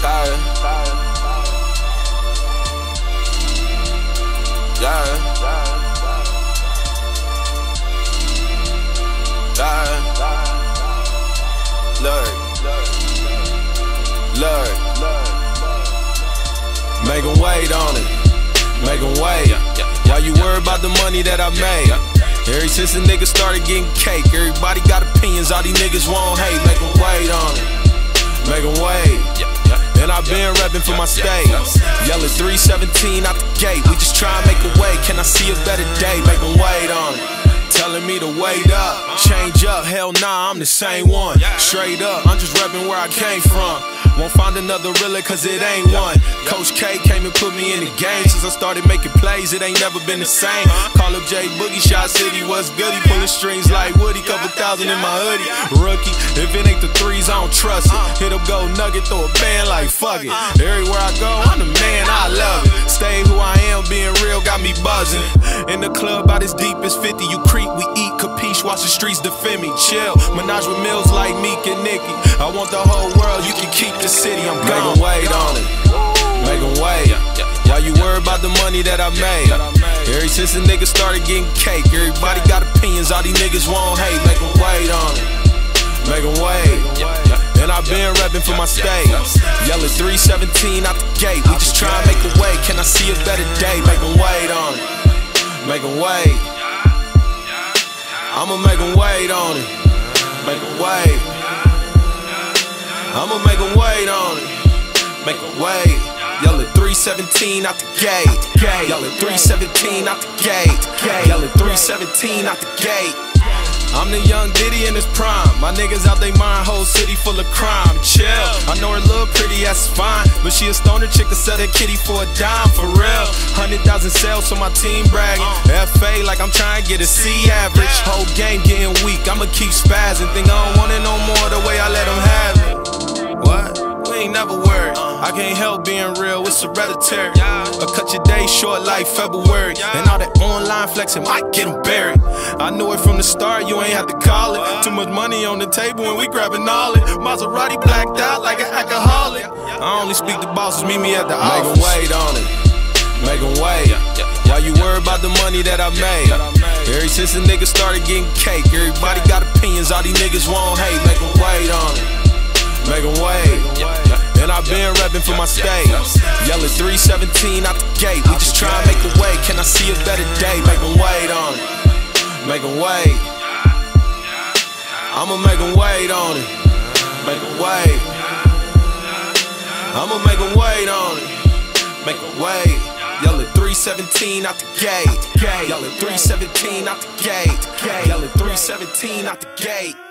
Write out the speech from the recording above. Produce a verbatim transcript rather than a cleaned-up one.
Tired. Yeah. Tired. Lord. Lord. Make 'em wait on it. Make 'em wait. Why you worry about the money that I made? Ever since the niggas started getting cake, everybody got opinions, all these niggas won't hate. Make 'em wait on it. Make 'em wait. And I've been reppin' for my state. Yelling three seventeen out the gate. We just try and make a way. Can I see a better day? Make 'em wait on it. Telling me to wait up, change up. Hell nah, I'm the same one. Straight up, I'm just reppin' where I came from. Won't find another realer cause it ain't one. Coach K came and put me in the game. Since I started making plays, it ain't never been the same. Call up J Boogie, Shot City, what's good? He pulling strings like Woody, couple thousand in my hoodie. Rookie, if it ain't the threes, I don't trust it. Hit up Gold Nugget, throw a band like fuck it. Everywhere I go, I'm the man, I love it. Stay who I am, being real got me buzzing. In the club, about as deep as fifty, you creep, we eat, capiche, watch the streets defend me. Chill, menage with Mills like Meek and Nicki. I want the whole world, you can keep the city, I'm gone. Make 'em wait on it, make 'em wait. Why you worry about the money that I made? Ever since the niggas started getting cake, everybody got opinions, all these niggas won't hate. Make 'em wait on it, make 'em wait. And I've been reppin' for my state. Yelling three seventeen out the gate. We just try and make a way. Can I see a better day? Make 'em wait on it, make 'em wait. I'ma make 'em wait on it, make 'em wait. I'ma make 'em wait on it, make 'em wait. Yelling three seventeen out the gate. Yelling three seventeen out the gate. Yelling three seventeen out the gate. I'm the young Diddy in his prime. My niggas out they mind, whole city full of crime. Chill, I know her little pretty ass fine, but she a stoner chick that sell that kitty for a dime, for real. Hundred thousand sales, so my team bragging. F A like I'm trying to get a C average. Whole game getting weak, I'ma keep spazzing. Think I don't want it no more the way I let them have it. What? We ain't never worried. I can't help being real, it's hereditary. Or cut your day short like February. And all that online flexing might get them buried. I knew it from the start, you ain't have to call it. Too much money on the table and we grabbing all it. Maserati blacked out like an alcoholic. I only speak to bosses, meet me at the office. Make 'em wait on it, make 'em wait. Why you worry about the money that I made? Ever since the niggas started getting cake, everybody got opinions, all these niggas won't hate. Make 'em wait on it, make 'em wait. And I've been reppin' for my state. Yelling three seventeen out the gate. We just try and make a way. Can I see a better day? Make 'em wait on it, make 'em wait. I'ma make 'em wait on it, make 'em wait. I'ma make 'em wait on it, make 'em wait. Yelling three seventeen out the gate. Yelling three seventeen out the gate. Yelling three seventeen out the gate.